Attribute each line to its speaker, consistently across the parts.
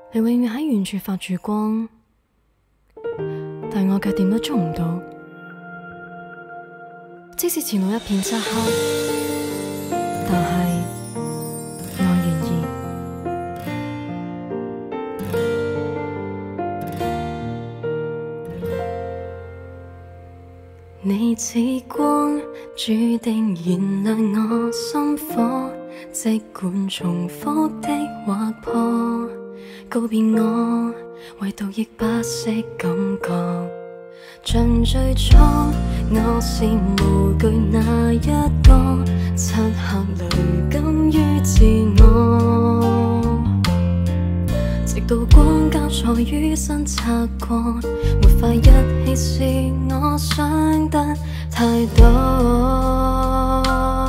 Speaker 1: 你永遠喺遠處發住光，但我卻點都捉唔到。即使前路一片漆黑，但係我願意。你似光，注定燃亮我心火，即管重複的劃破。告別我，唯獨亦不識感覺。像最初，我是無懼那一個，漆黑裏甘於自我。直到光交錯於身擦過，沒法一起是我想得太多。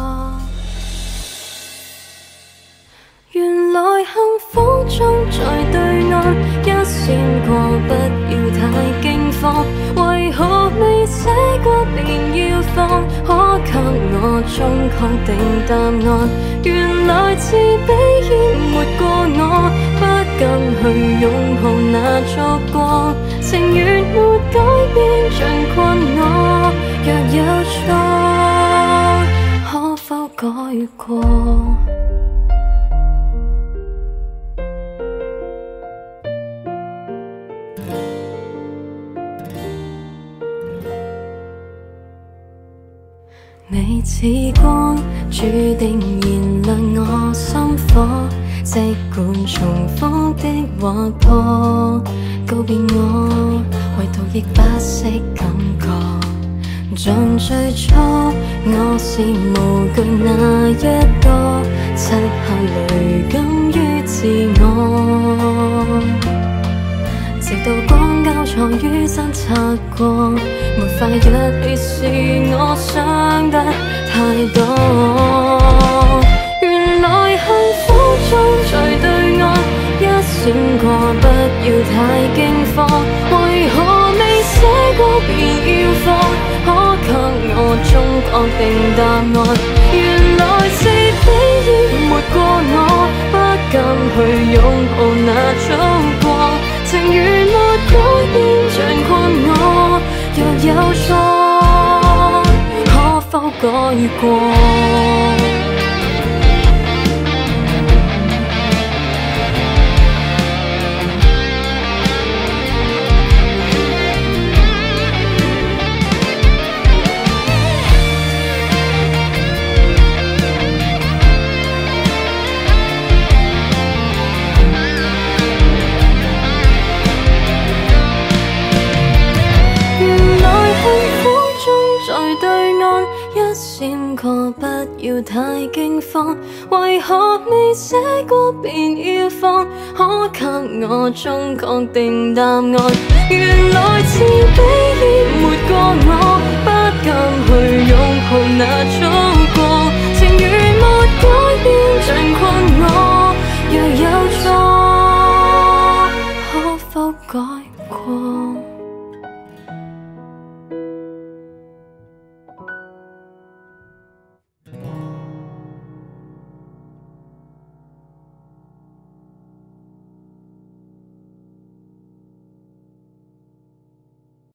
Speaker 1: 原來幸福中在對岸，一閃過不要太驚慌。為何未寫過便要放？可給我種確定答案。原來自卑淹沒過我，不敢去擁抱那燭光。情願沒改變像困我，若有錯，可否改過？你似光，注定燃亮我心火，即管重複的劃破。告別我，唯獨亦不識感覺。像最初，我是無懼那一個，漆黑裏甘於自我。直到光交錯於身擦過，沒法一起是我想得太多。原來幸福中在對岸，一閃過不要太驚慌。為何未寫過便要放？可給我種確定答案。原來自卑淹沒過我，不敢去擁抱那燭光。情願沒改變像困我，若有錯，可否改過？閃過不要太驚慌，為何未寫過便要放？可給我種確定答案。原來自卑淹沒過我，不敢去